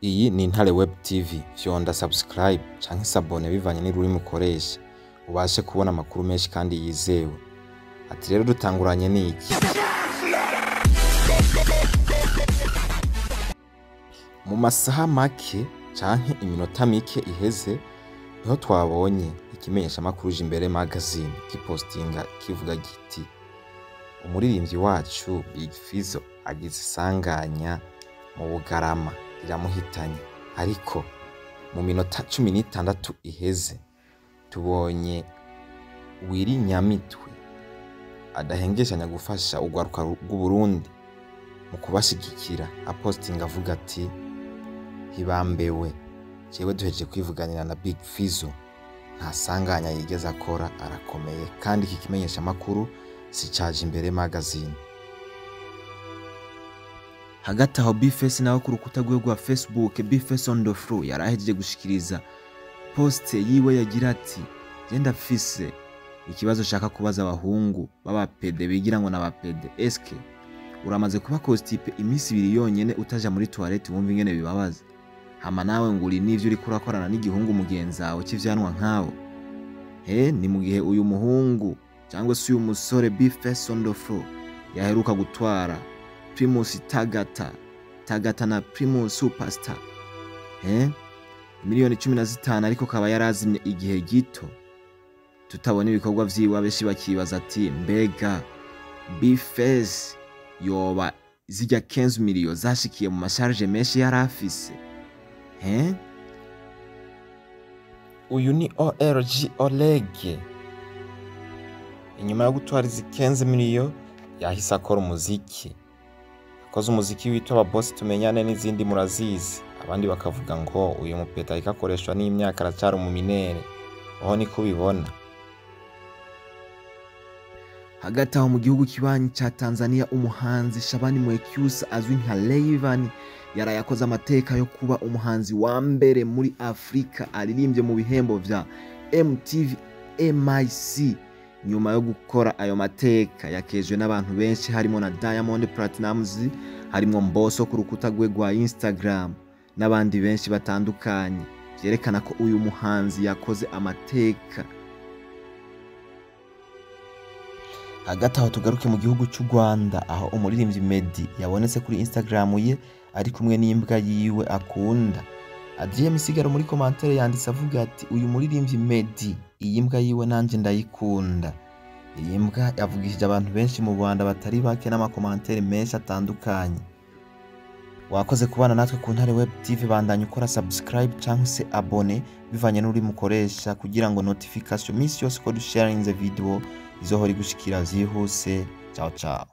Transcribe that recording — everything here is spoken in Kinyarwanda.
Iyi ni Intare Web TV, fyonda subscribe canke s'abone bivanye n'ururimi ukoresha ubashe kubona amakuru menshi kandi yizewe. Ati rero dutanguranye n'iki? Mu masaha make canke iminota mike iheze niho twabonye ikimenyesha amakuru imbere magazine kipostinga kivuga giti umuririmbyi wacu Big Fizzo agize isanganya mu Bugarama iramuhitanye, ariko mu minota 16 iheze tubonye Wiri Nyamitwe adahengeshanya gufasha urwaruka rw'u Burundi mu kubashigikira, apostinga avuga ati hibambewe jewe duheje kwivuganira na Big Fizzo nta sanganya yigeze akora, arakomeye kandi iki kimenyesha amakuru si caje imbere magazine. Hagati aho Bface nawe ku rukuta rwe rwa Facebook Bface on the floor yarahejeje gushikiriza post yiwe yagira ati genda fise ikibazo shaka kubaza abahungu b'abapede bigira ngo n'abapede, eske uramaze kuba constipe imisi 2 yonyene utaja muri toilette wumva ingene bibabaza, hama nawe nguri nivyo uri kurakorana n'igihungu mugenzawe kivyanwa nkawo. Ni mu gihe uyu muhungu cyangwa se uyu musore Bface on the floor yaheruka gutwara Primus Tagata na Primus Superstar miliyoni 15, ariko kaba yarazimye igihe gito tutabona ibikorwa vyiwe. Abeshi bakibaza ati mbega Bface yoba zijya 15 miliyoni zashikiye mu masharge menshi yarafise. Uyu ni OLG Olege, inyuma yo gutwara izi 15 miliyoni yahise akora umuziki, akoze umuziki witwa bose tumenyane n'izindi murazizi. Abandi bakavuga ngo uyu mupeta ikakoreshwa n'imyaka aracyari mu minere, aho niko bibona. Hagati aho mu gihugu kibanyi ca Tanzania umuhanzi Shabani Mwekyusa azwi nka Ravyanny yarayakoze amateka yo kuba umuhanzi wa mbere muri Afrika aririmbye mu bihembo vya MTV MIC. Nyuma yo gukora ayo mateka yakejwe n'abantu benshi harimo na Diamond Platnumz, harimo Bose ku rukuta rwe rwa Instagram n'abandi benshi batandukanye, byerekana ko uyu muhanzi yakoze amateka. Hagati aho tugaruke mu gihugu cy'u Rwanda, aho umuririmbyi Meddy yabonetse kuri Instagram ye ari kumwe n'imbwa yiwe akunda. Adrien Misigaro muri commentaire yanditse avuga ati uyu muririmbyi Meddy iyi mbwa yiwe nanje ndayikunda. Iyi mbwa yavugishije abantu benshi mu Rwanda batari bake n'amakomantere menshi atandukanye. Wakoze kubana natwe ku Ntare Web TV, bandanye ukora subscribe cyangwa se abone bivanye n'uri mukoresha kugira ngo notification misi yose ko dusharing the video izohora igushikira vyihuse. Ciao ciao.